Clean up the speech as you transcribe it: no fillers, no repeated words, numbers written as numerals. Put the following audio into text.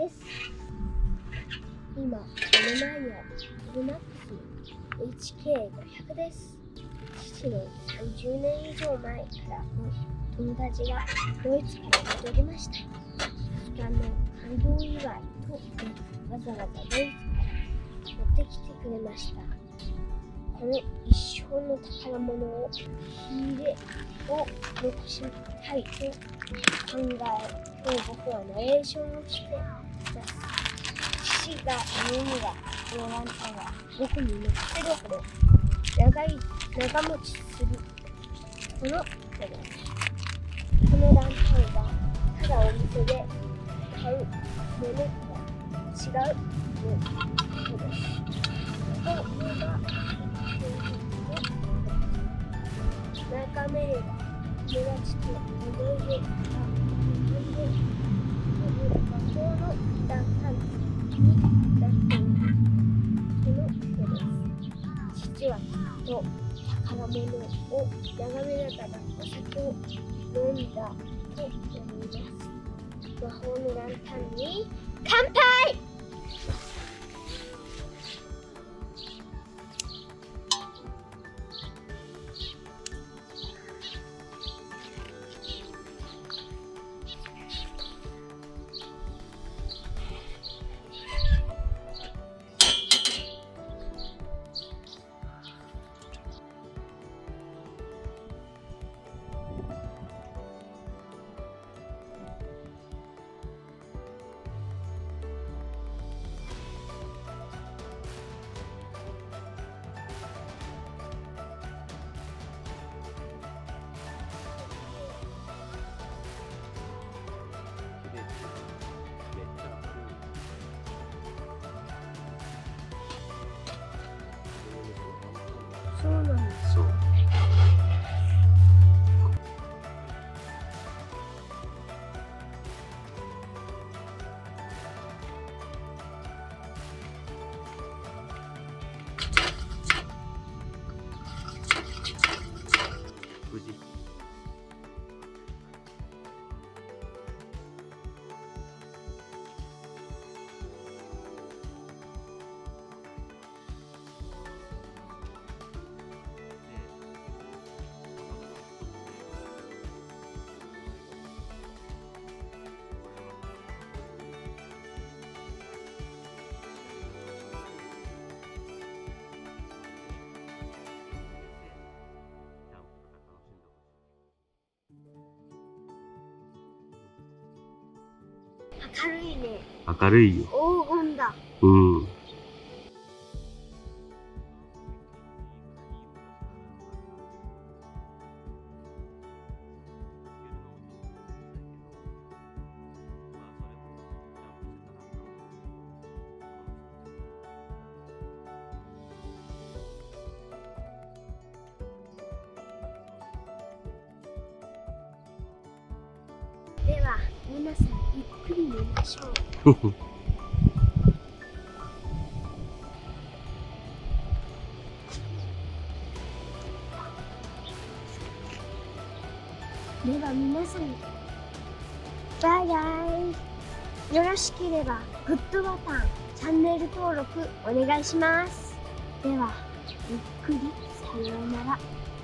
です。今、目の前にあるHK500 です。父の30年以上前からの友達がドイツから戻りました。帰還の感動祝いとわざわざドイツから持ってきてくれました。この一生の宝物を火入れを残したいと考え、今日僕はナレーションをしています。父が言うには、このランタンは僕に乗ってるほど長持ちするとのことです。このランタンはただお店で買うものとは違うことです。といえば眺めれば友達と思い出が魔法のランタンになっているそのことです。父はきっと宝物を眺めながらお酒を飲んだと思います。魔法のランタンに乾杯！そうなんです。 そう。無事。 明るいね。 明るいよ。 黄金だ。 うん。 では皆さんゆっくり寝ましょう。では皆さんバイバイ。よろしければグッドボタン、チャンネル登録お願いします。ではゆっくりさようなら。